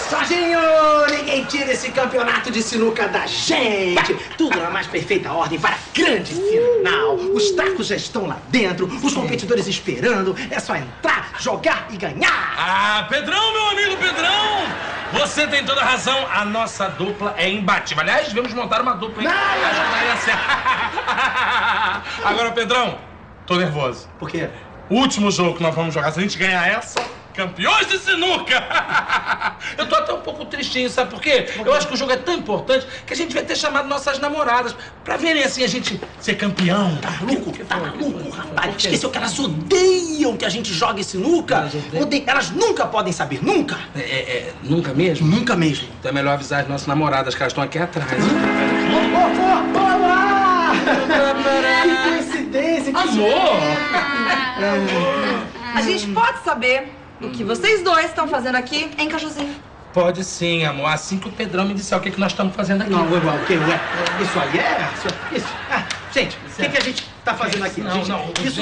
Jorginho, ninguém tira esse campeonato de sinuca da gente. Tudo na mais perfeita ordem para a grande final. Os tacos já estão lá dentro, os competidores esperando. É só entrar, jogar e ganhar. Ah, Pedrão, meu amigo Pedrão! Você tem toda a razão, a nossa dupla é imbatível. Aliás, devemos montar uma dupla, hein? Acho que daria certo. Agora, Pedrão, tô nervoso. Por quê? O último jogo que nós vamos jogar, se a gente ganhar essa, campeões de sinuca! Eu tô até um pouco tristinho, sabe por quê? Eu acho que o jogo é tão importante que a gente vai ter chamado nossas namoradas pra verem assim a gente ser campeão. Tá maluco, rapaz? Esqueceu que elas odeiam que a gente jogue sinuca? Elas nunca podem saber, nunca. Nunca mesmo? Nunca mesmo. Então é melhor avisar as nossas namoradas que elas estão aqui atrás. Olá! Que coincidência, que Amor! A gente pode saber o que vocês dois estão fazendo aqui em Cajuzinho? Pode sim, amor. Assim que o Pedrão me disser o que nós estamos fazendo aqui. Não, o quê? Isso aí é... Isso. Gente, o que a gente tá fazendo aqui? Isso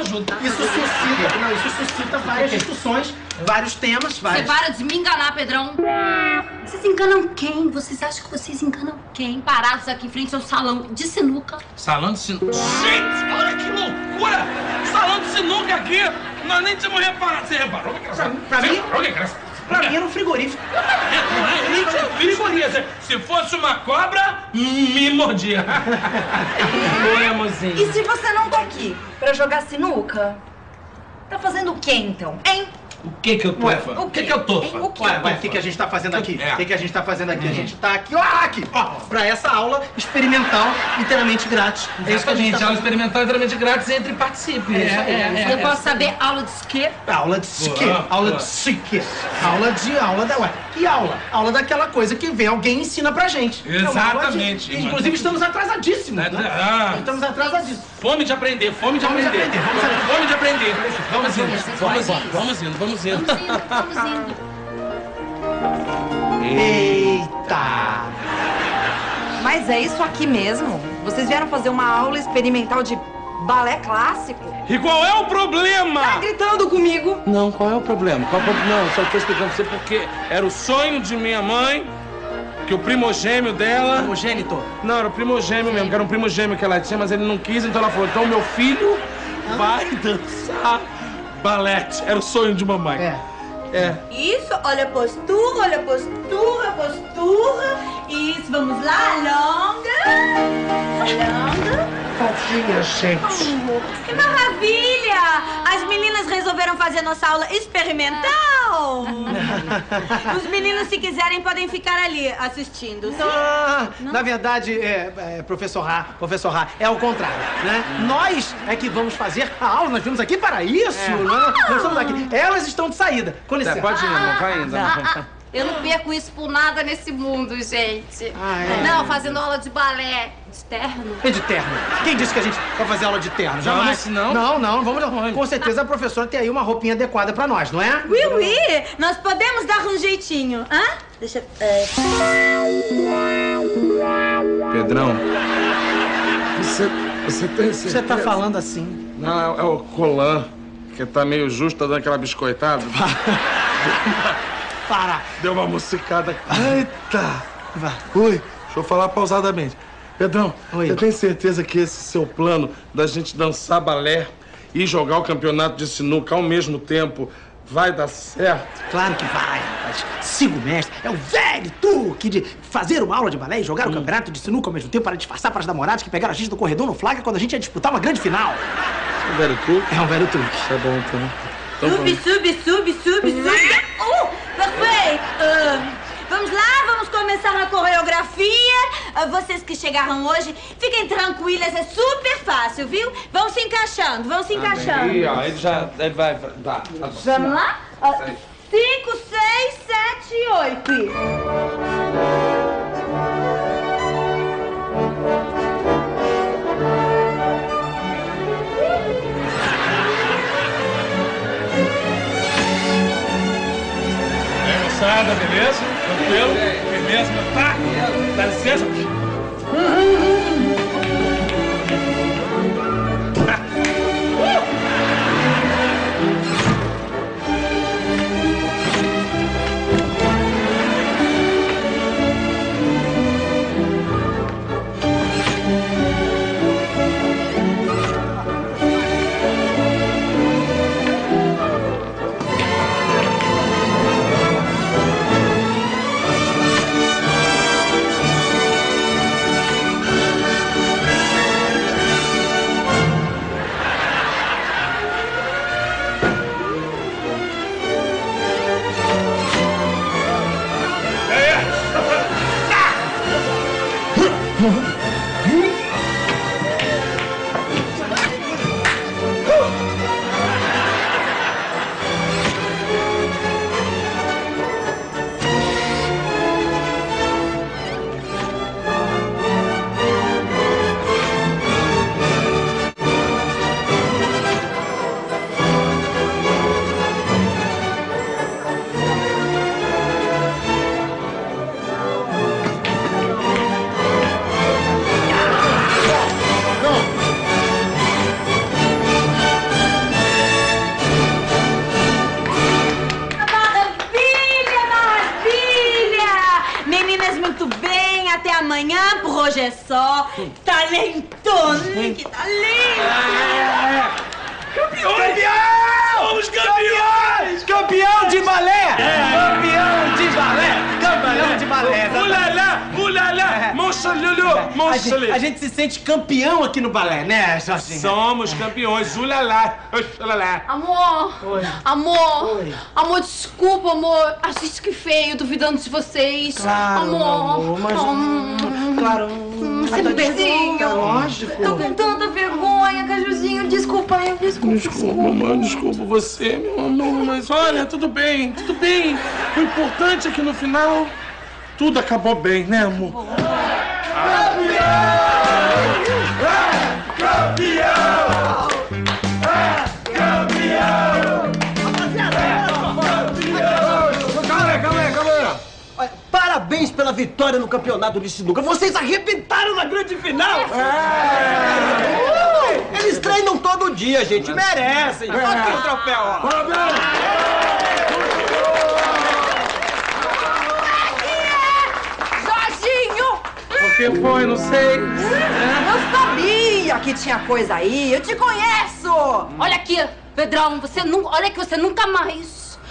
suscita várias discussões, vários temas, Você para de me enganar, Pedrão. Vocês enganam quem? Vocês acham que vocês enganam quem? Parados aqui em frente ao salão de sinuca. Salão de sinuca? Gente, olha que loucura! Salão de sinuca aqui! Nós nem tínhamos reparado. Você reparou que era? Pra mim era um frigorífico. Se fosse uma cobra, me mordia. Oi, amorzinho. E se você não tá aqui pra jogar sinuca, tá fazendo o quê então, hein? O que eu tô fazendo? O que eu tô fazendo? O que a gente tá fazendo aqui? É. O que a gente tá fazendo aqui? A gente tá aqui, pra essa aula experimental inteiramente grátis. É isso que a gente aula experimental inteiramente grátis, entre e participe. Eu posso saber aula de quê? Aula de quê? Aula de Ué, que aula? Aula daquela coisa que vem alguém e ensina pra gente. Exatamente. Inclusive estamos atrasadíssimos, né? Estamos atrasadíssimos. Fome de aprender. Vamos indo. Eita! Mas é isso aqui mesmo? Vocês vieram fazer uma aula experimental de balé clássico? E qual é o problema? Tá gritando comigo? Não, qual é o problema? Não, só tô explicando pra você porque era o sonho de minha mãe, que o primogênio dela... Primogênito? Não, era o primogênio mesmo, que era um primogênio que ela tinha, mas ele não quis, então ela falou, então meu filho vai dançar balé. Era o sonho de mamãe. Isso, olha a postura. Isso, vamos lá, alonga. Fofinha, gente. Que maravilha! As meninas resolveram fazer nossa aula experimental. Os meninos, se quiserem, podem ficar ali assistindo. Na verdade, professor Rá, é ao contrário, né? Nós é que vamos fazer a aula, nós viemos aqui para isso. Nós estamos aqui. Elas estão de saída. Com licença. Pode ir, amor, vai indo. Eu não perco isso por nada nesse mundo, gente. Não, fazendo aula de balé. De terno? E de terno? Quem disse que a gente vai fazer aula de terno? Jamais. Não? Não, vamos. Com certeza a professora tem aí uma roupinha adequada pra nós, não é? Oui, nós podemos dar um jeitinho, hã? Deixa... Pedrão, você tem certeza? Você tá falando assim? Não, é o Colan, que tá meio justo, tá dando aquela biscoitada. Para! Deu uma musicada. Eita! Oi. Deixa eu falar pausadamente. Pedrão, você tem certeza que esse seu plano da gente dançar balé e jogar o campeonato de sinuca ao mesmo tempo vai dar certo? Claro que vai, rapaz. Siga o mestre. É o velho truque de fazer uma aula de balé e jogar o campeonato de sinuca ao mesmo tempo para disfarçar para as namoradas que pegaram a gente no corredor no flagra quando a gente ia disputar uma grande final. É um velho truque? É um velho truque. Tá bom, então. Sube. Perfeito. Vamos lá, vamos começar a coreografia. Vocês que chegaram hoje, fiquem tranquilas, é super fácil, viu? Vão se encaixando. Aí, ó, ele vai. Tá. Vamos lá? 5, 6, 7, 8. Moçada, beleza? Tranquilo? Firmeza, tá? Dá licença? Amanhã, por hoje é só. Talento! Que talento! Campeões! Somos campeões! Campeão de balé! Campeão de balé! Campeão de balé! Ulala! Moncha-lulu! A gente se sente campeão aqui no balé, né, Jorginho? Somos campeões! Ulala! Amor! Oi. Amor! Oi. Amor, desculpa, amor. Acho isso que feio, duvidando de vocês. Claro, amor. mas... Claro. Você me perdoa? Lógico. Tô com tanta vergonha, Cajuzinho. Desculpa, Desculpa você, meu amor, mas olha, tudo bem. O importante é que no final tudo acabou bem, né, amor? Calma aí. Olha, parabéns pela vitória no campeonato de sinuca. Vocês arrebentaram na grande final. Eles treinam todo dia, gente. Merecem. Olha aqui o troféu, ó. Parabéns. O que foi? Não sei. Eu sabia que tinha coisa aí. Eu te conheço. Olha aqui, Pedrão. Olha que você nunca mais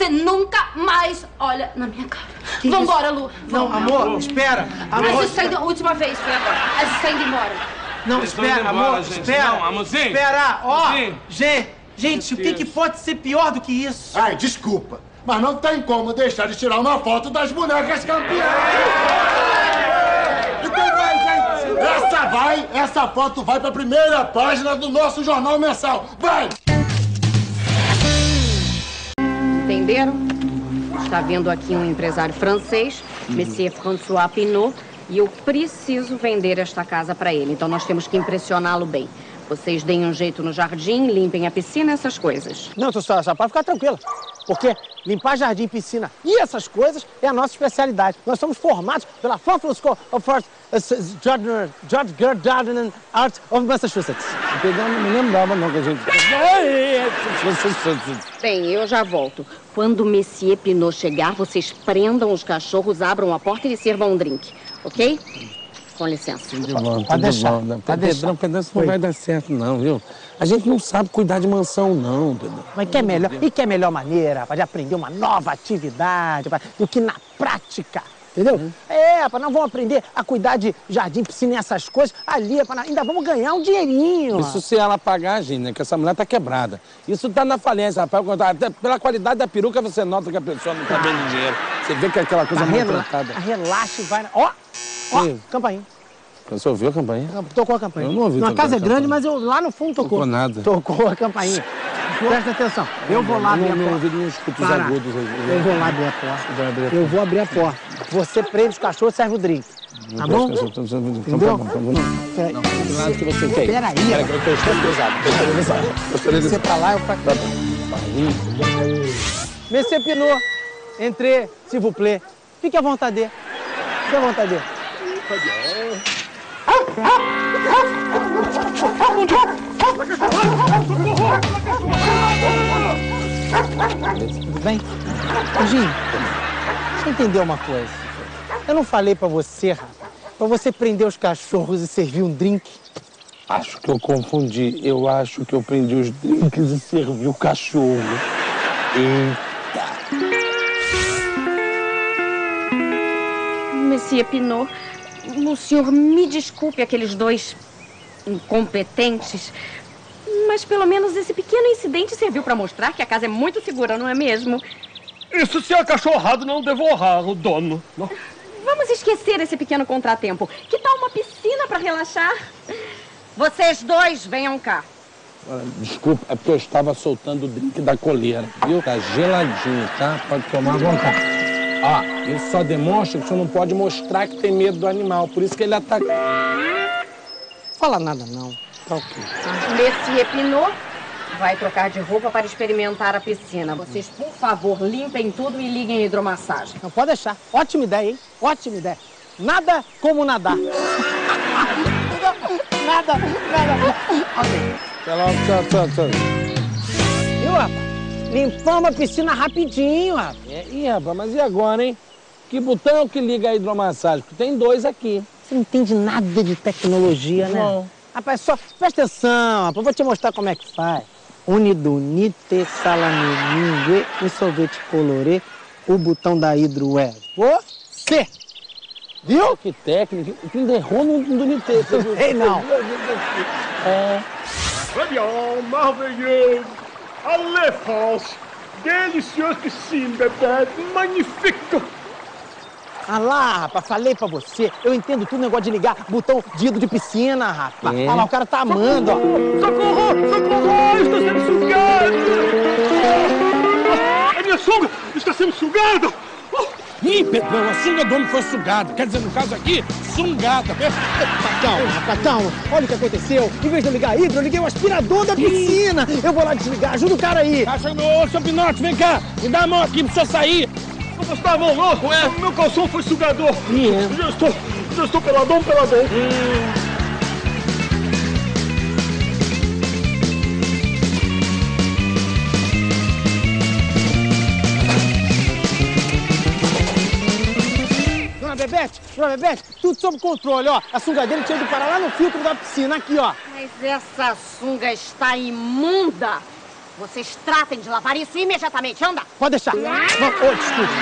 olha na minha cara. Vambora, Lu. Não, amor, espera. A Amor, gente saindo, a última vez foi agora. A gente saindo embora. não, Eles espera, estão indo embora, amor, gente. espera. Não, amorzinho. Espera, ó. Amorzinho. Gente, o que pode ser pior do que isso? Ai, desculpa, mas não tem como deixar de tirar uma foto das bonecas campeãs. Então vai, gente. Essa foto vai pra primeira página do nosso jornal mensal. Vai! Entenderam? Está vendo aqui um empresário francês, Monsieur François Pinault, e eu preciso vender esta casa para ele. Então nós temos que impressioná-lo bem. Vocês deem um jeito no jardim, limpem a piscina, essas coisas. Não, senhora, só pode ficar tranquila. Porque limpar jardim, piscina e essas coisas é a nossa especialidade. Nós somos formados pela Fairfield School of Art, George Garden Art of Massachusetts. Não me lembrava não que a gente... Bem, eu já volto. Quando o Monsieur Pinault chegar, vocês prendam os cachorros, abram a porta e sirvam um drink, ok? Com licença. Pode deixar. Pedrão, isso não vai dar certo não, viu? A gente não sabe cuidar de mansão não, Pedrão. Mas que é melhor, que é a melhor maneira, rapaz, de aprender uma nova atividade, rapaz, do que na prática, entendeu? Rapaz, nós vamos aprender a cuidar de jardim, piscina e essas coisas ali, rapaz, ainda vamos ganhar um dinheirinho. Isso se ela pagar, gente, né? Que essa mulher tá quebrada. Isso tá na falência, rapaz. Até pela qualidade da peruca você nota que a pessoa não tá bem de dinheiro. Você vê que é aquela coisa maltratada. Relaxa e vai... Ó, campainha. Você ouviu a campainha? Tocou a campainha. Eu não ouvi. A casa é grande, mas eu lá no fundo tocou. Tocou nada. Tocou a campainha. Presta atenção. Eu vou lá abrir a porta. Não escuto os agudos. Eu vou lá abrir a porta. Eu vou abrir a porta. Você prende os cachorros e serve o drink. Tá bom? Entendeu? Não, que você quer. Peraí. Peraí, que eu estou pesado. Você pra lá, eu pra cá. Monsieur Pinault, entrez, s'il vous plaît. Fique à vontade. Fique à vontade. Tudo bem? Jorginho, deixa eu entender uma coisa. Eu não falei pra você, rapaz, pra você prender os cachorros e servir um drink? Acho que eu confundi. Eu acho que eu prendi os drinks e servi o cachorro. Monsieur Pinault, o senhor me desculpe aqueles dois incompetentes, mas pelo menos esse pequeno incidente serviu para mostrar que a casa é muito segura, não é mesmo? Isso se a cachorrada não devorar o dono. Vamos esquecer esse pequeno contratempo. Que tal uma piscina pra relaxar? Vocês dois, venham cá. Desculpa, é porque eu estava soltando o drink da coleira, viu? Tá geladinho, tá? Pode tomar à vontade. Ó, isso só demonstra que você não pode mostrar que tem medo do animal. Por isso que ele ataca. Fala nada, não. Tá ok. Monsieur Pinot vai trocar de roupa para experimentar a piscina. Vocês, por favor, limpem tudo e liguem a hidromassagem. Não pode deixar. Ótima ideia, hein? Ótima ideia. Nada como nadar. Nada. Ok. Tchau. Viu, rapaz? Limpamos a piscina rapidinho, rapaz. Ih, rapaz, mas e agora, hein? Que botão que liga a hidromassagem? Porque tem 2 aqui. Você não entende nada de tecnologia, né? Não. Rapaz, só presta atenção, rapaz. Vou te mostrar como é que faz. Unidunite, salamingue, um sorvete colorê, o botão da hidro é você. Viu? Que técnica. Tu ainda errou no Unite. Ei, não. Olha, maravilhoso! Allez, France! Delicioso piscine, bebê! Magnifique! Ah lá, rapaz, falei pra você. Eu entendo tudo, negócio de ligar botão de hidro de piscina, rapaz. É. Olha lá, o cara tá amando, ó. Socorro! Estou sendo sugado! A minha sunga está sendo sugada! Ih, Pedrão, a sunga do homem foi sugada. Quer dizer, no caso aqui, sungada. Calma, rapaz, calma. Olha o que aconteceu. Em vez de eu ligar a hidro, eu liguei o aspirador da piscina. Eu vou lá desligar. Ajuda o cara aí. Ô, seu Pinote, vem cá. Me dá a mão aqui pra você sair. Não posso dar a mão, não! Ué? O meu calção foi sugador! É. Já estou peladão. Dona Bebete, tudo sob controle, ó. A sunga dele tinha ido parar lá no filtro da piscina, aqui, ó. Mas essa sunga está imunda. Vocês tratem de lavar isso imediatamente. Anda! Pode deixar. Desculpa.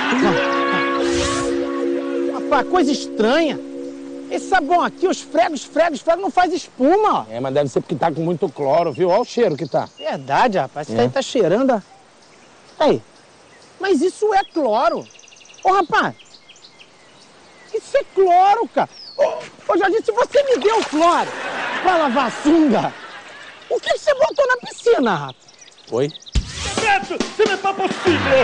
Rapaz, coisa estranha. Esse sabão aqui, os fregos, não faz espuma, ó. É, mas deve ser porque tá com muito cloro, viu? Olha o cheiro que tá. Verdade, rapaz. Isso aí tá cheirando, ó. Aí. Mas isso é cloro. Ô, rapaz. Isso é cloro, cara. Ô, Jorginho, se você me deu cloro pra lavar a sunga, o que você botou na piscina, rapaz? Oi? Bebeto, ce n'est pas possible!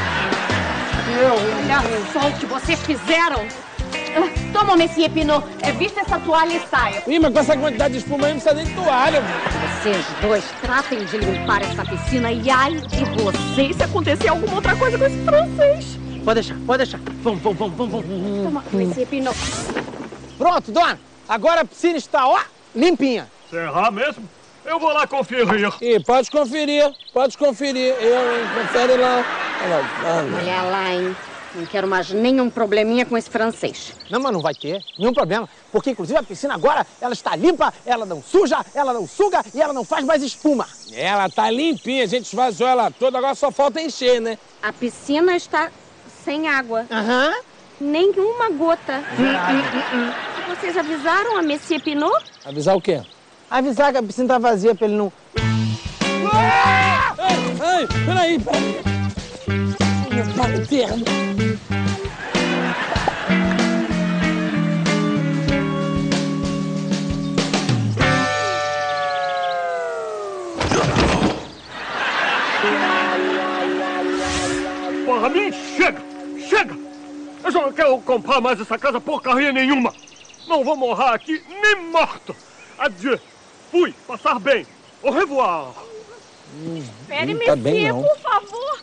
Olha só o que vocês fizeram. Toma, Monsieur Pinot. Vista essa toalha e saia. Ih, mas com essa quantidade de espuma aí não precisa nem de toalha. Vocês dois tratem de limpar essa piscina e ai de vocês se acontecer alguma outra coisa com esse francês. Pode deixar. Vamos. Toma, Monsieur Pinot. Pronto, dona. Agora a piscina está, ó, limpinha. Será mesmo? Eu vou lá conferir. Ih, pode conferir. Confere lá. Olha lá, hein. Não quero mais nenhum probleminha com esse francês. Não, mas não vai ter nenhum problema. Porque, inclusive, a piscina agora, ela está limpa, ela não suja, ela não suga e ela não faz mais espuma. Ela tá limpinha, a gente esvaziou ela toda, agora só falta encher, né? A piscina está sem água. Aham. Nenhuma gota. Vocês avisaram a Monsieur Pinot? Avisar o quê? Avisar que a piscina tá vazia pra ele não... Ei, peraí. Meu pai eterno. Porra, mim, chega! Eu já não quero comprar mais essa casa porcaria nenhuma! Não vou morrer aqui nem morto! Adieu! Fui, passar bem! Au revoir! Espere, tá bem, Monsieur, não. por favor!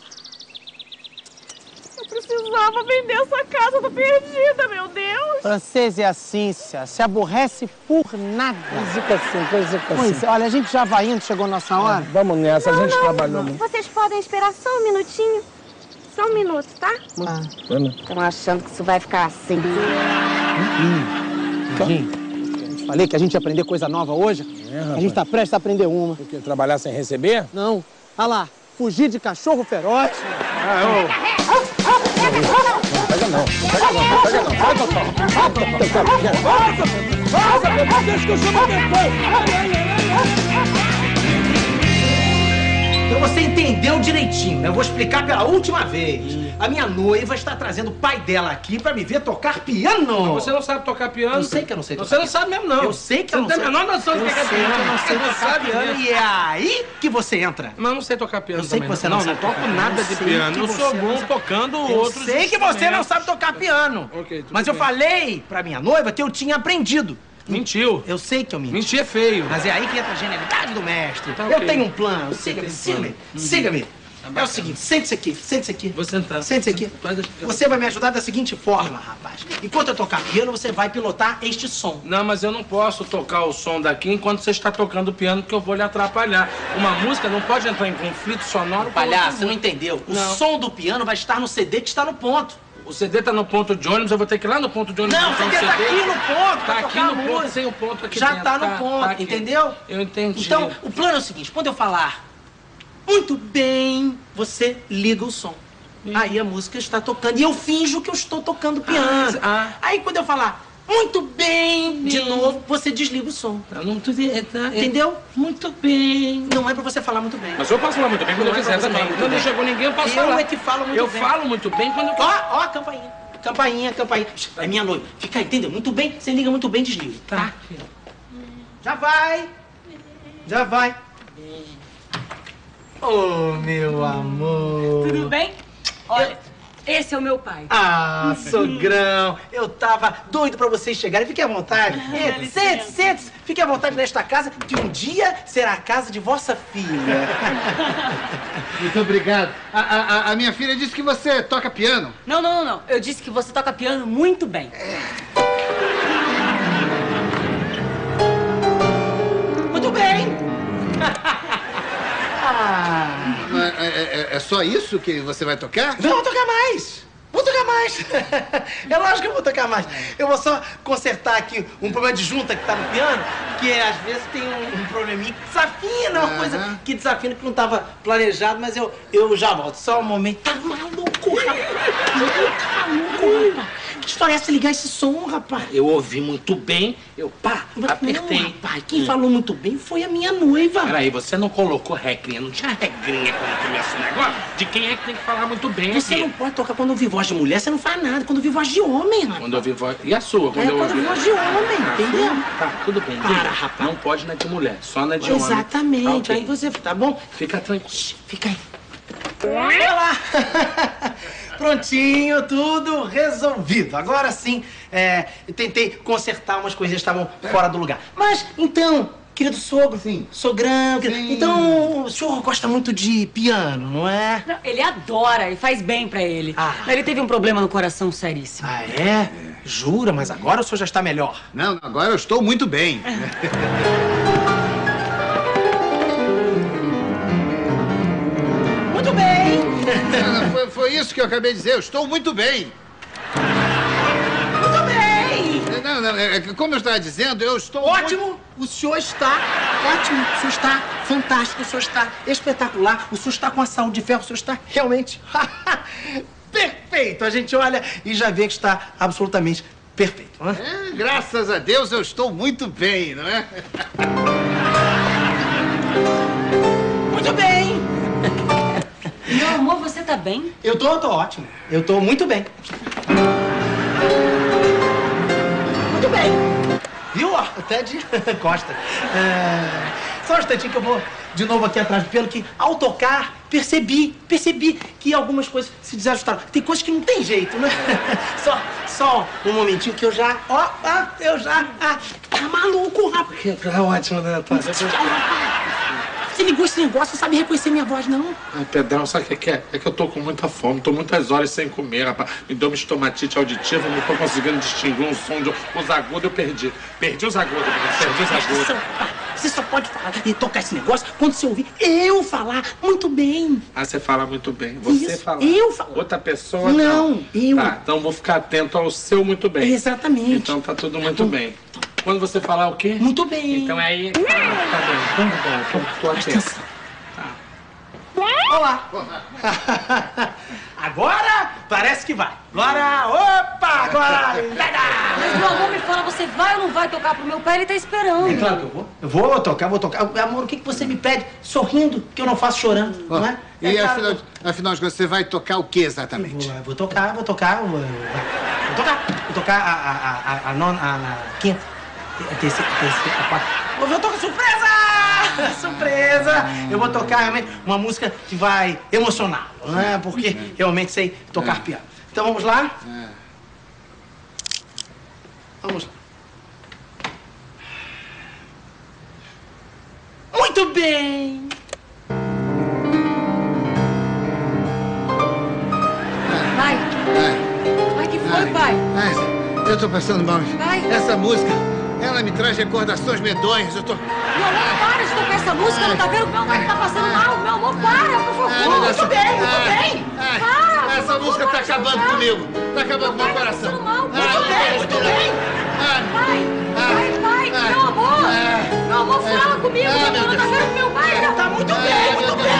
Eu precisava vender essa casa, tô perdida, meu Deus! Francês é assim, se aborrece por nada. Zica assim. Pois, olha, a gente já vai indo, chegou nossa hora. Vamos nessa, a gente trabalhou muito. Vocês podem esperar só um minutinho? Só um minuto, tá? Estão achando que isso vai ficar assim. Gente, falei que a gente ia aprender coisa nova hoje. A gente tá prestes a aprender uma. Porque trabalhar sem receber? Não. Olha lá, fugir de cachorro feroz. Pega não. Vai, doutor. Deixa que eu chamo depois. Então você entendeu direitinho, né? Eu vou explicar pela última vez. A minha noiva está trazendo o pai dela aqui pra me ver tocar piano. Você não sabe tocar piano? Eu sei que eu não sei tocar piano. Você não sabe mesmo, não. Eu sei que eu não sei. Você tem a menor noção do que é piano. Eu não sei tocar piano. Mesmo. E é aí que você entra. Mas eu não sei tocar piano Eu sei também. que você não sabe toco tocar. nada Eu de sei piano. que Eu você sou não bom sabe. tocando Eu outros sei que você não instrumentos. sabe tocar piano. Ok, tudo mas eu bem. falei pra minha noiva que eu tinha aprendido. Mentiu. Eu sei que eu menti. Mentir é feio. Mas é aí que entra a genialidade do mestre. Tá, eu ok. tenho um plano. Você Siga-me, tem siga-me, plano. siga-me. Tá É o seguinte, sente-se aqui, sente-se aqui. Vou sentar. Sente-se aqui. Você vai me ajudar da seguinte forma, rapaz. Enquanto eu tocar piano, você vai pilotar este som. Não, mas eu não posso tocar o som daqui enquanto você está tocando piano, porque eu vou lhe atrapalhar. Uma música não pode entrar em conflito sonoro. Palhaço, você não entendeu. O Não. som do piano vai estar no CD que está no ponto. O CD tá no ponto de ônibus, eu vou ter que ir lá no ponto de ônibus. Não, o botar CD tá aqui no ponto. Tá pra aqui tocar no a ponto, música. sem o ponto aqui Já dentro. tá no ponto, aqui. entendeu? Eu entendi. Então, o plano é o seguinte, quando eu falar muito bem, você liga o som. Aí a música está tocando e eu finjo que eu estou tocando piano. Aí quando eu falar muito bem, de novo, você desliga o som. Entendeu? Muito bem. Não é pra você falar muito bem. Mas eu posso falar muito bem quando eu Não é quiser pra você também. falar muito Quando não bem. chegou ninguém, eu posso Eu falar. é que falo muito eu bem. falo muito bem quando eu quero. Ó, a campainha. Campainha, campainha. É minha noiva. Fica aí, entendeu? Muito bem, você liga muito bem, desliga. Tá. Já vai. Já vai. Oh, meu amor. Tudo bem? Olha, esse é o meu pai. Ah, sogrão. Eu tava doido pra vocês chegarem. Fique à vontade. Sente-se, sente-se. Fique à vontade nesta casa, que um dia será a casa de vossa filha. Muito obrigado. A minha filha disse que você toca piano. Não, não, não, não. Eu disse que você toca piano muito bem. Muito bem. É só isso que você vai tocar? Não, vou tocar mais. Vou tocar mais. É lógico que eu vou tocar mais. Eu vou só consertar aqui um problema de junta que tá no piano, que às vezes tem um probleminha que desafina, uma coisa que desafina que não tava planejado, mas eu já volto. Só um momento. Tá maluco, rapaz. Tá maluco, rapaz. Que história é essa ligar esse som, rapaz? Eu ouvi muito bem, apertei. Não, rapaz, quem falou muito bem foi a minha noiva. Peraí, você não colocou regrinha, não tinha regrinha quando começa o negócio? De quem é que tem que falar muito bem Você aqui? não pode tocar quando ouvir voz de mulher, você não faz nada. Quando ouvir voz de homem, rapaz. Quando eu ouvi voz... E a sua? Quando eu Quando ouvi... ouvir voz de homem, entendeu? Tá, tudo bem. Para, entendi. rapaz. Não pode na de mulher, só na de homem. Exatamente. Tá, ok. Aí você, tá bom? Fica tranquilo. Fica aí. Olha lá. Prontinho, tudo resolvido. Agora sim, eu tentei consertar umas coisinhas que estavam fora do lugar. Mas, então, querido sogro, sogrão, então o senhor gosta muito de piano, não é? Não, ele adora e faz bem pra ele. Ele teve um problema no coração seríssimo. Ah, é? Jura? Mas agora o senhor já está melhor. Não, agora eu estou muito bem. Muito bem. Foi isso que eu acabei de dizer. Eu estou muito bem. Muito bem. Não, como eu estava dizendo, eu estou... Ótimo! O senhor está ótimo, o senhor está fantástico, o senhor está espetacular, o senhor está com a saúde de ferro, o senhor está realmente perfeito. A gente olha e já vê que está absolutamente perfeito. Não é? Graças a Deus eu estou muito bem, não é? Muito bem! Meu amor, você tá bem? Eu tô ótimo. Eu tô muito bem. Muito bem. Viu? Ó, até de costa. Só um instantinho que eu vou de novo aqui atrás do piano, que ao tocar, percebi que algumas coisas se desajustaram. Tem coisas que não tem jeito, né? Só um momentinho que eu já... Tá maluco, rapaz. Tá ótimo, né, Natália? Você ligou esse negócio, não sabe reconhecer minha voz, não? Ai, Pedrão, sabe o que é? É que eu tô com muita fome, tô muitas horas sem comer, rapaz. Me deu uma estomatite auditiva, não tô conseguindo distinguir um som de... Os agudos eu perdi. Perdi os agudos, perdi os agudos. Você só pode falar e tocar esse negócio quando você ouvir eu falar muito bem. Ah, você fala muito bem. Você Isso, fala. eu falo. Outra pessoa Não, eu. Tá, então vou ficar atento ao seu muito bem. Exatamente. Então tá tudo muito bem. Quando você falar o quê? Muito bem. Então é aí... Tá bem, então bom, tô atento. Olá. Agora parece que vai. Agora, opa, agora... Meu amor, me fala, você vai ou não vai tocar pro meu pai? Ele tá esperando. É claro que eu vou. Eu vou tocar. Amor, o que você me pede? Sorrindo, que eu não faço chorando, não é? E afinal de contas, você vai tocar o que exatamente? Vou tocar a nona, a quinta, a terceira, a quarta. Eu toco surpresa! Surpresa! Eu vou tocar realmente uma música que vai emocioná-lo, né? Porque realmente sei tocar piano. Então vamos lá? Vamos lá. Muito bem! Pai! Pai, que foi, pai? Eu tô passando mal. Pai? Essa música, ela me traz recordações medonhas. Eu tô... Meu amor, para de tocar essa música, não tá vendo? Meu amor tá passando mal. Meu amor, para, por favor. Muito bem. Para, essa música tá acabando comigo. Tá acabando com meu coração. Tá passando mal. Muito bem. Pai, meu amor. Meu amor, fala comigo. Meu amor, não tá vendo meu pai? Tá muito bem.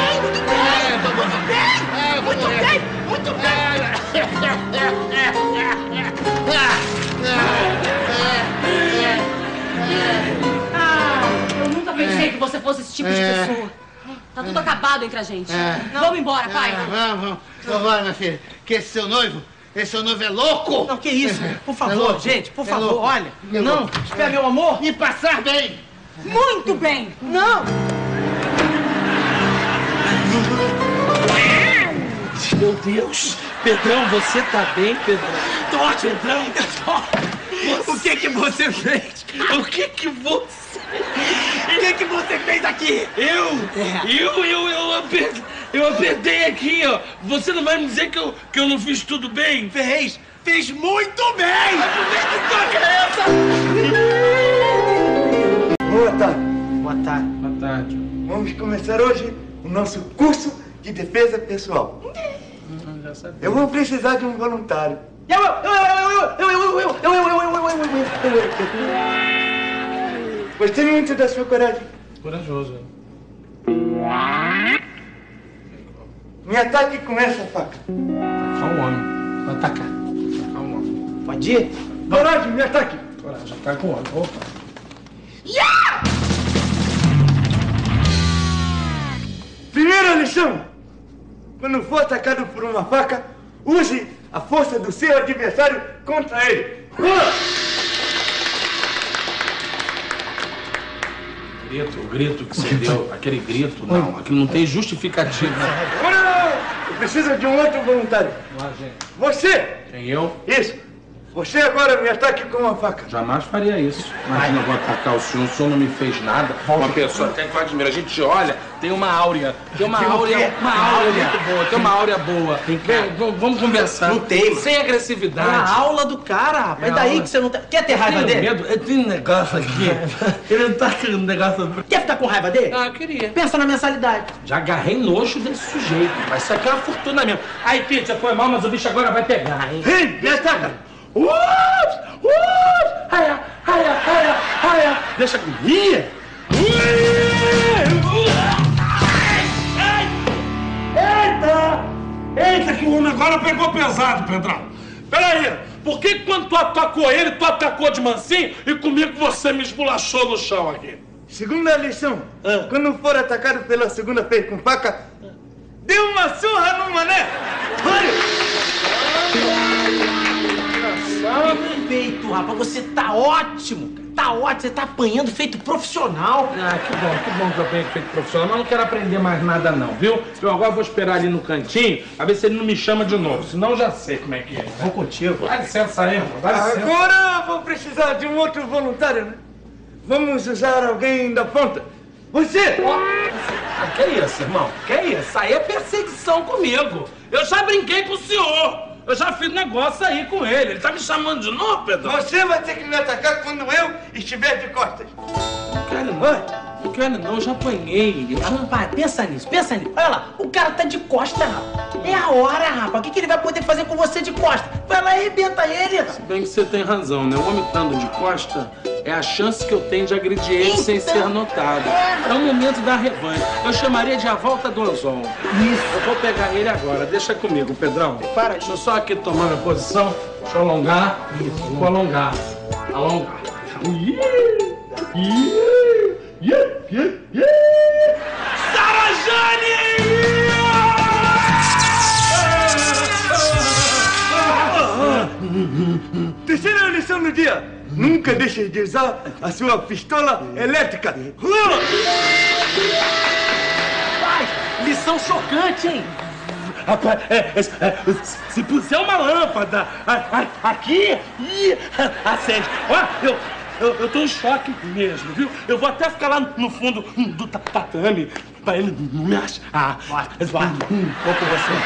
Eu nunca pensei que você fosse esse tipo de pessoa. Tá tudo acabado entre a gente. Vamos embora, pai. Vamos embora, minha filha. Que esse seu noivo é louco. Não, que isso? Por favor, gente, por favor, olha. Não, espera, meu amor. E passar bem. Muito bem. Não. Meu Deus! Pedrão, você tá bem, Pedrão? Tô ótimo, Pedrão! O que você fez? O que você fez aqui? Eu apertei aqui, ó. Você não vai me dizer que eu não fiz tudo bem? Fez muito bem! Que toca é essa? Boa tarde. Boa tarde. Boa tarde. Vamos começar hoje o nosso curso de defesa pessoal. Eu vou precisar de um voluntário. Gostei muito da sua coragem. Corajoso. Me ataque com essa faca. Atacar um homem. Vai atacar. Atacar um homem. Pode ir? Coragem, me ataque. Coragem, ataca um homem. Opa. Primeira lição. Quando for atacado por uma faca, use a força do seu adversário contra ele. O grito que você deu, aquele grito, não, aquilo não tem justificativa. Eu preciso de um outro voluntário. Lá, gente. Você! Quem, eu? Isso. Você agora me ataque com uma faca. Jamais faria isso. Imagina, eu vou atacar o senhor não me fez nada. Uma pessoa até que eu admiro. A gente olha, tem uma áurea. Tem uma áurea muito boa. Tem uma áurea boa. Vamos conversar. Não tem. Sem agressividade. A aula do cara, rapaz. E daí que você não tem... Quer ter raiva dele? Eu tenho um negócio aqui. Ele não tá querendo um negócio... Quer ficar com raiva dele? Ah, eu queria. Pensa na mensalidade. Já agarrei nojo desse sujeito. Vai sacar uma fortuna mesmo. Aí, Pete, você foi mal, mas o bicho agora vai pegar, hein? Ei, me ataca! Deixa comigo. Eita, que o homem agora pegou pesado, Pedrão. Peraí, por que quando tu atacou ele, tu atacou de mansinho e comigo você me esculachou no chão aqui? Segunda lição. Quando for atacado pela segunda vez com faca, dê uma surra no mané. Perfeito, rapaz. Você tá ótimo, cara. Tá ótimo. Você tá apanhando feito profissional. Ah, que bom que eu apanhei feito profissional. Mas não quero aprender mais nada não, viu? Eu agora vou esperar ali no cantinho, a ver se ele não me chama de novo. Senão eu já sei como é que é. Vou contigo. Dá licença aí, irmão. Dá licença. Agora eu vou precisar de um outro voluntário, né? Vamos usar alguém da ponta. Você! Que isso, irmão? Que isso? Aí é perseguição comigo. Eu já brinquei com o senhor. Eu já fiz negócio aí com ele. Ele tá me chamando de novo, Pedro? Você vai ter que me atacar quando eu estiver de costas. Não quero não. Não quero não, eu já apanhei. Rapaz, pensa nisso. Olha lá, o cara tá de costa, rapaz. É a hora, rapaz. O que ele vai poder fazer com você de costa? Vai lá e arrebenta ele. Se bem que você tem razão, né? O homem estando de costa é a chance que eu tenho de agredir ele sem ser notado. É o momento da revanche. Eu chamaria de a volta do anzol. Isso. Eu vou pegar ele agora. Deixa comigo, Pedrão. Para. Deixa eu só aqui tomar minha posição. Deixa eu alongar. Isso. Vou alongar. Alô? Sarajane! Terceira lição do dia. Nunca deixe de usar a sua pistola elétrica. Pai, lição chocante, hein? Rapaz, se puser uma lâmpada aqui, acende. Ó, eu tô em choque mesmo, viu? Eu vou até ficar lá no fundo do tatame pra ele não me achar. Vai. Vou com você.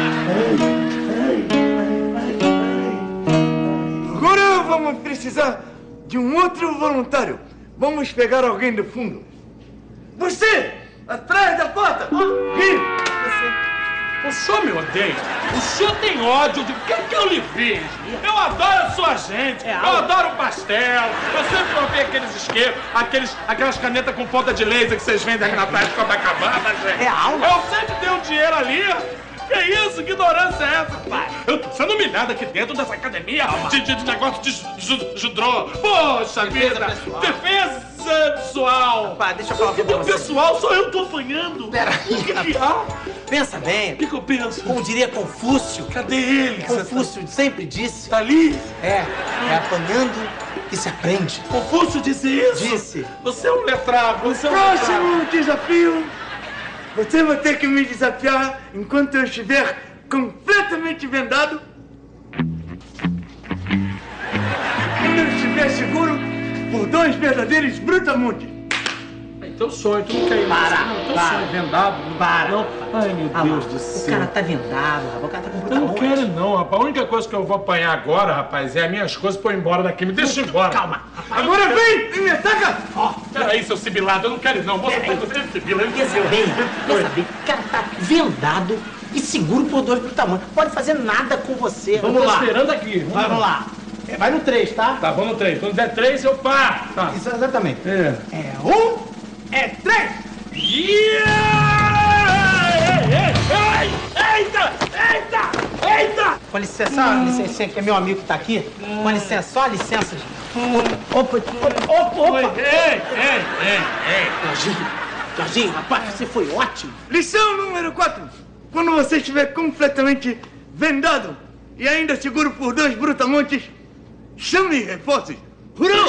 Agora vamos precisar de um outro voluntário. Vamos pegar alguém do fundo. Você, atrás da porta. Vem. O senhor me odeia? O senhor tem ódio de que eu lhe fiz? Eu adoro a sua gente, eu adoro o pastel, eu sempre comprei aqueles isqueiros, aquelas canetas com ponta de laser que vocês vendem aqui na praia de Copacabana, gente. É aula? Eu sempre dei um dinheiro ali. Que isso? Que ignorância é essa, pai? Eu tô sendo humilhado aqui dentro dessa academia de negócio de judô. Poxa vida! Defesa pessoal! Pai, deixa eu falar com você. Pessoal, só eu tô apanhando. Pera aí. Pensa bem. O que eu penso? Como diria Confúcio. Cadê ele? Confúcio sempre disse. Tá ali? É apanhando que se aprende. Confúcio disse isso? Disse. Você é um letrado, você é um Próximo desafio. Você vai ter que me desafiar enquanto eu estiver completamente vendado. Quando eu estiver seguro por 2 verdadeiros brutamontes. Teu sonho, tu não quer ir teu sonho vendado. Não. Ai, meu Deus do céu. O cara tá vendado, rapaz. O cara tá com Eu brutamonte. não quero não, rapaz. A única coisa que eu vou apanhar agora, rapaz, é as minhas coisas pra eu ir embora daqui. Me deixa ir embora. Calma. Rapaz. Agora vem e me ataca! Peraí, seu sibilado, eu não quero ir não. Moça, você sibila. Pensa bem. O cara tá vendado e seguro por 2 brutamontes. Pode fazer nada com você. Vamos lá. Esperando aqui. Vamos lá. Vai no 3, tá? Tá, vamos no 3. Quando der 3, eu paro. Tá. Isso, exatamente. É 1, 3. Eita! Com licença, licença, que é meu amigo que tá aqui. Com licença, só licença. Opa. Ei! Jorginho, rapaz, você foi ótimo. Lição número 4. Quando você estiver completamente vendado e ainda seguro por 2 brutamontes, chame reforços. Hurra!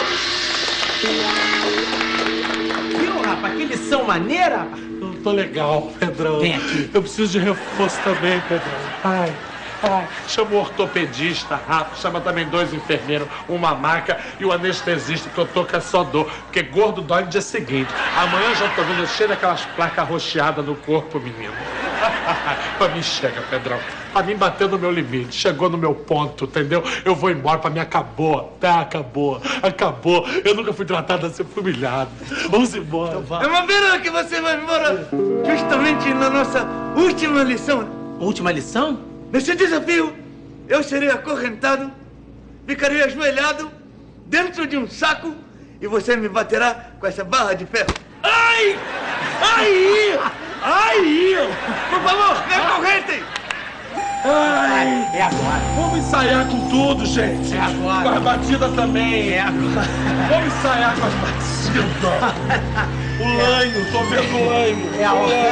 Viu, rapaz? Que lição maneira, rapaz. Eu tô legal, Pedrão. Vem aqui. Eu preciso de reforço também, Pedrão. Ai. Chama o ortopedista, Rafa, chama também 2 enfermeiros, uma maca e o anestesista, que eu tô com essa dor, porque gordo dói no dia seguinte. Amanhã já tô vendo cheio daquelas placas roxeadas no corpo, menino. Pra mim chega, Pedrão. Pra mim bateu no meu limite, chegou no meu ponto, entendeu? Eu vou embora, pra mim acabou, tá? Acabou. Eu nunca fui tratado assim, fui humilhado. Vamos embora. É uma pena que você vai embora justamente na nossa última lição. Última lição? Nesse desafio, eu serei acorrentado, ficarei ajoelhado dentro de um saco e você me baterá com essa barra de ferro. Ai! Por favor, me acorrentem! É agora. Vamos ensaiar com tudo, gente. É agora. Com as batidas também. É agora. Vamos ensaiar com as batidas. O lanho, tô vendo o lanho. É a hora.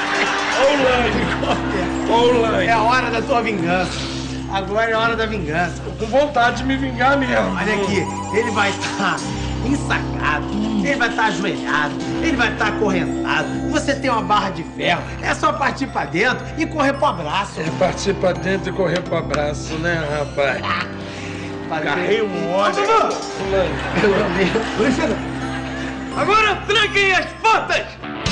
Olha o lanho. É a hora da tua vingança. Agora é a hora da vingança. Tô com vontade de me vingar mesmo. Olha aqui, ele vai estar ensacado, ele vai estar ajoelhado, ele vai estar acorrentado. Você tem uma barra de ferro, é só partir pra dentro e correr pro abraço. É partir pra dentro e correr pro abraço, né, rapaz? Agarrei um ódio. Agora tranquem as portas!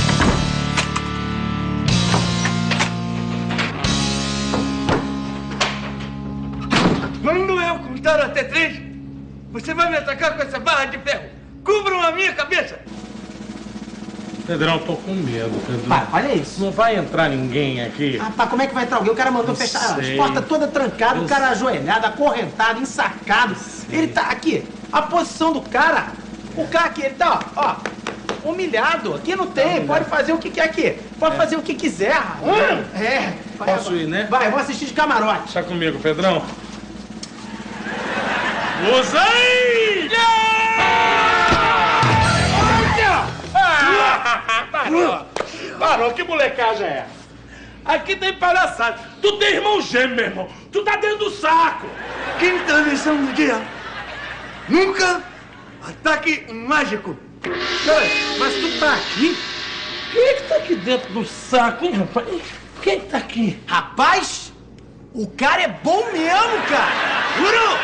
Quando eu contar até 3, você vai me atacar com essa barra de ferro. Cubram a minha cabeça! Pedrão, tô com medo, Pedrão. Pai, olha isso. Não vai entrar ninguém aqui? Rapaz, como é que vai entrar alguém? O cara mandou fechar as portas todas trancadas, o cara ajoelhado, acorrentado, ensacado. Ele tá aqui, a posição do cara. O cara aqui, ele tá, ó, humilhado. Aqui não tem, pode fazer o que quer aqui. Pode fazer o que quiser. Posso ir, né? Vai, vou assistir de camarote. Tá comigo, Pedrão. Usa aí! Parou, que molecagem é essa? Aqui tem palhaçada. Tu tem irmão gêmeo, meu irmão. Tu tá dentro do saco. Quinta lição do dia. Nunca ataque um mágico. Peraí, mas tu tá aqui? Quem é que tá aqui dentro do saco, hein, rapaz? Quem é que tá aqui? Rapaz, o cara é bom mesmo, cara. Juro!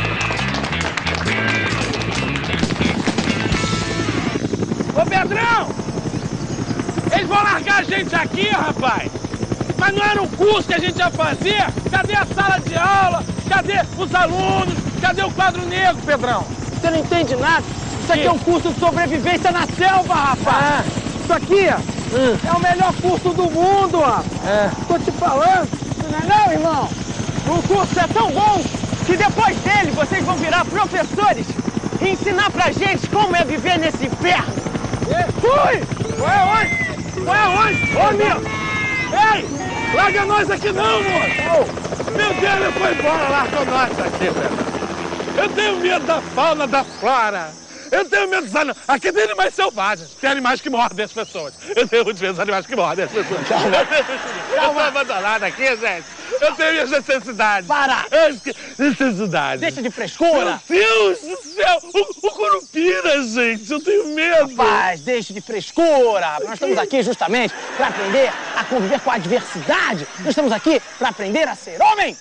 Ô, Pedrão! Eles vão largar a gente aqui, rapaz! Mas não era um curso que a gente ia fazer? Cadê a sala de aula? Cadê os alunos? Cadê o quadro negro, Pedrão? Você não entende nada? Isso aqui é um curso de sobrevivência na selva, rapaz! Isso aqui é o melhor curso do mundo, rapaz! Tô te falando! Não é não, irmão? O curso é tão bom que depois dele vocês vão virar professores e ensinar pra gente como é viver nesse inferno! Fui! Vai aonde? Vai aonde? Ô, meu! Ei! Larga nós aqui não, moço! Meu Deus, ele foi embora, larga nós aqui, velho! Eu tenho medo da fauna, da flora! Eu tenho medo dos animais. Aqui tem animais selvagens. Tem animais que mordem as pessoas. Eu tenho muito medo dos animais que mordem as pessoas. Eu tô abandonado aqui, gente. Eu tenho minhas necessidades. Para! Necessidades. Deixa de frescura! Meu Deus do céu! O Curupira, gente! Eu tenho medo! Rapaz, deixa de frescura! Nós estamos aqui justamente para aprender a conviver com a adversidade. Nós estamos aqui para aprender a ser homem!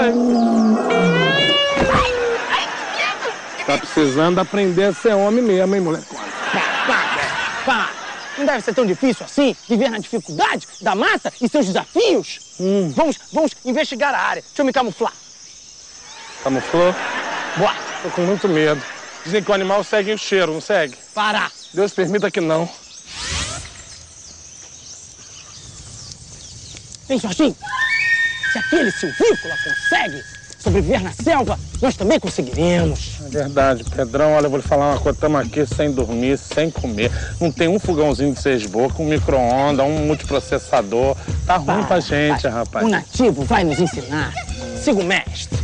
Tá precisando aprender a ser homem mesmo, hein, moleque? Pá! Não deve ser tão difícil assim viver na dificuldade da mata e seus desafios. Vamos investigar a área. Deixa eu me camuflar. Camuflou? Bora. Tô com muito medo. Dizem que o animal segue o cheiro, não segue? Para! Deus permita que não. Vem, Jorginho. Se aquele silvícola consegue sobreviver na selva, nós também conseguiremos. É verdade, Pedrão. Olha, eu vou lhe falar uma coisa. Estamos aqui sem dormir, sem comer. Não tem um fogãozinho de 6 bocas, um micro-ondas, um multiprocessador. Tá ruim pra gente, rapaz. O nativo vai nos ensinar. Siga o mestre.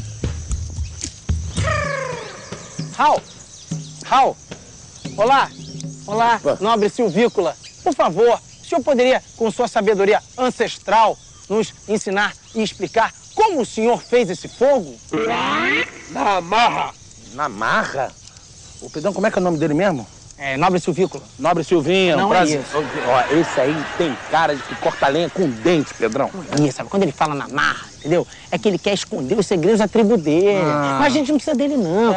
Raul. Olá. Olá, nobre silvícola. Por favor, o senhor poderia, com sua sabedoria ancestral, nos ensinar e explicar como o senhor fez esse fogo? Na marra. Na marra? Ô, Pedrão, como é que é o nome dele mesmo? É, nobre silvícola. Nobre Silvinho. Não é isso. Ó, esse aí tem cara de que corta lenha com dente, Pedrão. Isso, sabe? Quando ele fala na marra, entendeu? É que ele quer esconder os segredos da tribo dele. Mas a gente não precisa dele, não.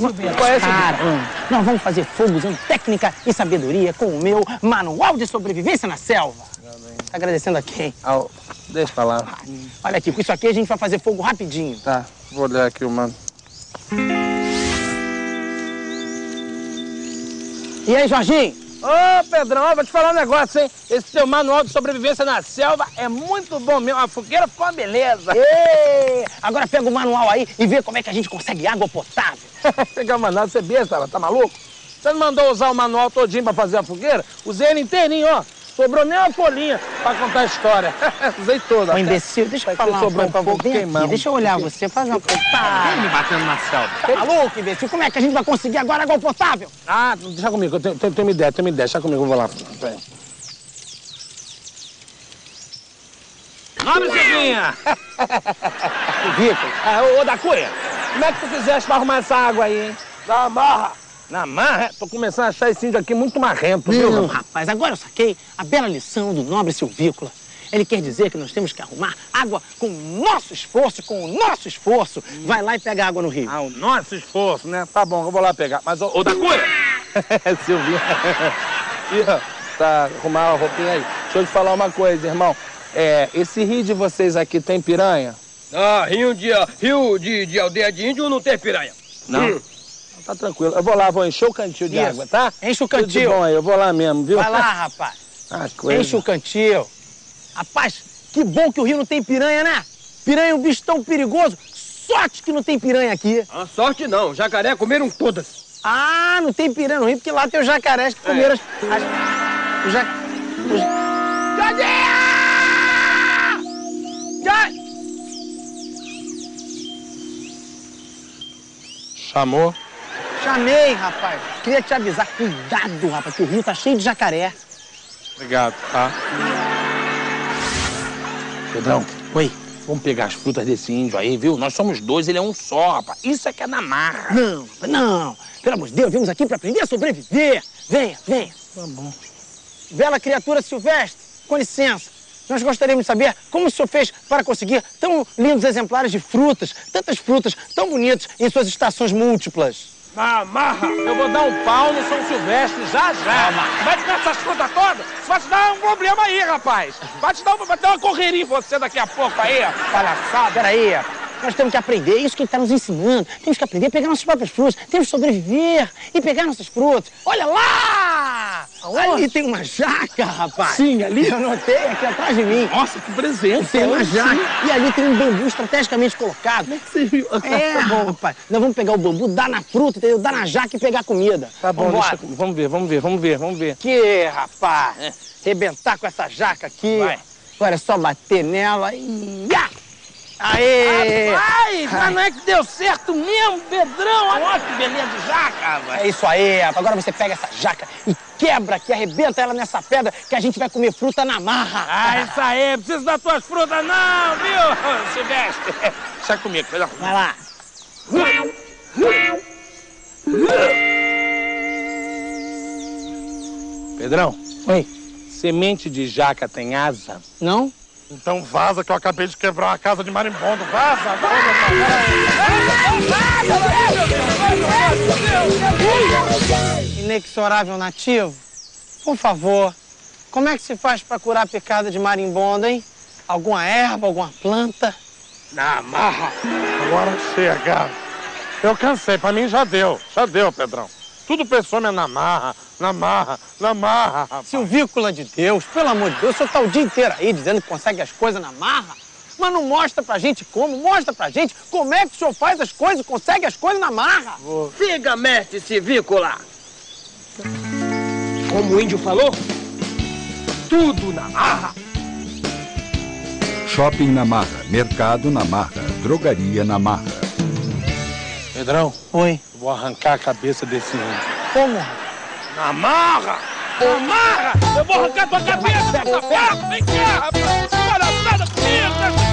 Nós vamos fazer fogo usando técnica e sabedoria com o meu manual de sobrevivência na selva. Tá agradecendo a quem? Deixa pra lá. Olha aqui, com isso aqui a gente vai fazer fogo rapidinho. Tá, vou olhar aqui o mano. E aí, Jorginho? Ô, Pedrão, vou te falar um negócio, hein? Esse teu manual de sobrevivência na selva é muito bom mesmo. A fogueira ficou uma beleza. Ei, agora pega o manual aí e vê como é que a gente consegue água potável. Pegar o manual, você besta, tá maluco? Você não mandou usar o manual todinho pra fazer a fogueira? Usei ele inteirinho, ó. Sobrou nem uma folhinha pra contar a história. Usei toda. Ô, imbecil, deixa eu falar um pouco. Vem aqui, deixa eu olhar você, faz uma coisa. Vem me batendo na selva. Tá maluco, imbecil? Como é que a gente vai conseguir agora água potável? Ah, deixa comigo, eu tenho uma ideia, Deixa comigo, eu vou lá. Nome, Silvinha! Ô, da Cunha, como é que tu fizeste pra arrumar essa água aí, hein? Na marra. Na marra? Tô começando a achar esse índio aqui muito marrento, viu? Não, rapaz, agora eu saquei a bela lição do nobre silvícola. Ele quer dizer que nós temos que arrumar água com o nosso esforço, Vai lá e pega água no rio. Ah, o nosso esforço, né? Tá bom, eu vou lá pegar. Mas, ô, da Cunha! Silvinha. Ih, tá, arrumar a roupinha aí. Deixa eu te falar uma coisa, irmão. Esse rio de vocês aqui tem piranha? Ah, rio de aldeia de índio não tem piranha. Não? Tá tranquilo. Eu vou lá, vou encher o cantil de água, tá? Enche o cantil. Tudo de bom aí, eu vou lá mesmo, viu? Vai lá, rapaz. Coisa. Enche o cantil. Rapaz, que bom que o rio não tem piranha, né? Piranha é um bicho tão perigoso. Sorte que não tem piranha aqui. Ah, sorte não. Jacaré comeram todas. Ah, não tem piranha no rio, porque lá tem os jacarés que comeram Chamou? Chamei, rapaz. Queria te avisar. Cuidado, rapaz, que o rio tá cheio de jacaré. Obrigado, tá? Pedrão. Oi. Vamos pegar as frutas desse índio aí, viu? Nós somos dois, ele é um só, rapaz. Isso é que é na marra. Não. Pelo amor de Deus, viemos aqui pra aprender a sobreviver. Venha. Tá bom. Bela criatura silvestre, com licença. Nós gostaríamos de saber como o senhor fez para conseguir tão lindos exemplares de frutas, tantas frutas tão bonitas em suas estações múltiplas. Na marra, eu vou dar um pau no São Silvestre já. Vai te dar essas frutas todas? Isso vai te dar um problema aí, rapaz. Vai te dar uma correria em você daqui a pouco aí. Palhaçada, peraí. Nós temos que aprender, isso que ele está nos ensinando. Temos que aprender a pegar nossas próprias frutas. Temos que sobreviver e pegar nossas frutas. Olha lá! Aonde? Ali tem uma jaca, rapaz. Sim, ali. Eu notei aqui atrás de mim. Nossa, que presente. Tem uma jaca. Sim. E ali tem um bambu estrategicamente colocado. Como é que você viu? É, bom, rapaz. Nós vamos pegar o bambu, dar na fruta, entendeu? Dar na jaca e pegar comida. Tá bom, vamos ver. Que, rapaz. Arrebentar com essa jaca aqui. Vai. Agora é só bater nela e... Aê! Rapaz, mas não é que deu certo mesmo, Pedrão? Olha que beleza de jaca, rapaz. É isso aí, rapaz. Agora você pega essa jaca e quebra aqui, arrebenta ela nessa pedra que a gente vai comer fruta na marra. Ah, isso aí, preciso das tuas frutas não, viu, Silvestre? Sai comigo, Pedrão. Vai lá. Pedrão. Oi. Semente de jaca tem asa? Não? Então vaza que eu acabei de quebrar uma casa de marimbondo. Vaza! Inexorável nativo, por favor, como é que se faz para curar a picada de marimbondo, hein? Alguma erva, alguma planta? Na marra. Agora chega. Eu cansei, pra mim já deu, Pedrão. Tudo pra esse homem é na marra. Rapaz. Silvícola de Deus, pelo amor de Deus, o senhor tá o dia inteiro aí dizendo que consegue as coisas na marra, mas não mostra pra gente mostra pra gente como é que o senhor faz as coisas, consegue as coisas na marra. Siga, mestre Silvícola. Como o índio falou, tudo na marra. Shopping na marra, mercado na marra, drogaria na marra. Pedrão. Oi. Vou arrancar a cabeça desse índio. Como? Na marra! Na marra! Eu vou arrancar tua cabeça, safado! Vem cá, rapaz! Palhaçada comigo!